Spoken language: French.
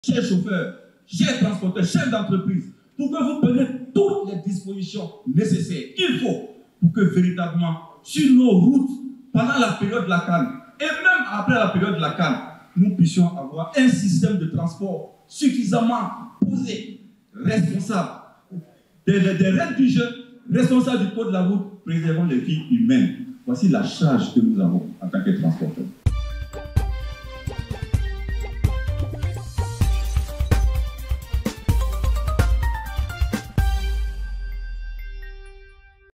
chers chauffeurs, chers transporteurs, chefs d'entreprise, pour que vous preniez toutes les dispositions nécessaires qu'il faut pour que véritablement, sur nos routes, pendant la période de la CAN, et même après la période de la CAN, nous puissions avoir un système de transport suffisamment posé, responsable, des règles du jeu, responsable du code de la route, préservant les vies humaines. Voici la charge que nous avons en tant que transporteurs.